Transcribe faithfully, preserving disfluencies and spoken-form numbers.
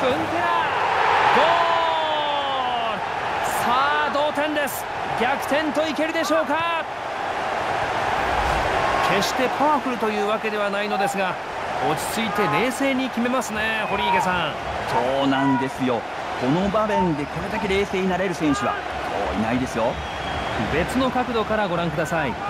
ウンテラ、ゴール。さあ同点です。逆転といけるでしょうか。決してパワフルというわけではないのですが、落ち着いて冷静に決めますね、堀池さん。 そうなんですよ。この場面でこれだけ冷静になれる選手はそういないですよ。 別の角度からご覧ください。